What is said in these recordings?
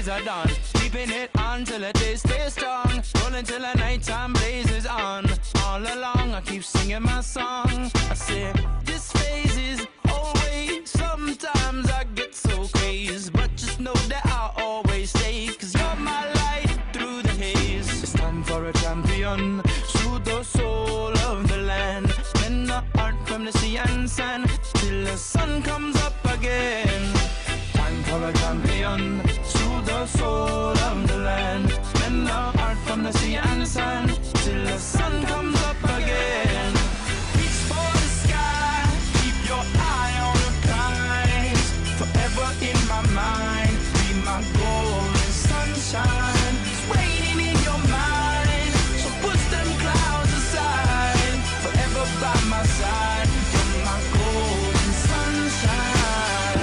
days are done. Keeping it on till the day stays strong. Rolling till the nighttime blazes on. All along I keep singing my song. I say, this phase is always. Sometimes I get so crazy, but just know that I'll always stay. Cause you're my light through the haze. It's time for a champion. Shoot the soul of the land. Men the art from the sea and sand. Till the sun comes up again. Time for a champion. Shoot the soul of the land. Men the art from the sea and sand. Till the sun comes up again. Reach for the sky. Keep your eye on the prize. Forever in my mind. Be my golden sunshine. It's raining in your mind. So push them clouds aside. Forever by my side. You're my golden sunshine.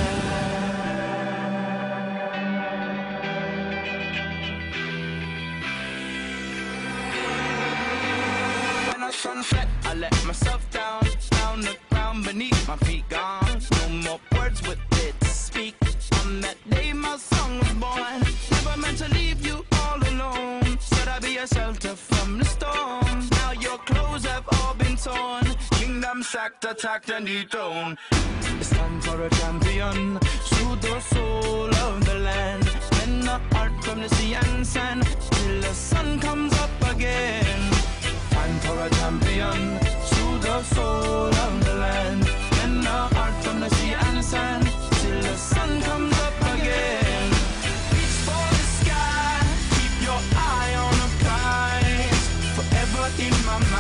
When I sunset, I let myself down. Down the ground beneath my feet gone. No more words with it to speak. On that day my song was born. Never meant to leave you all alone. Said I'd be a shelter from the storm. Now your clothes have all been torn. Kingdom sacked, attacked and dethroned. It's time for a champion. Shoot the soul of the land. Men the art from the sea and sand. Till the sun comes up again. Time for a champion. Shoot the soul of the land. Men the art from the sea and sand. Till the sun comes up again. Reach for the sky. Keep your eye on the prize. Forever in my mind.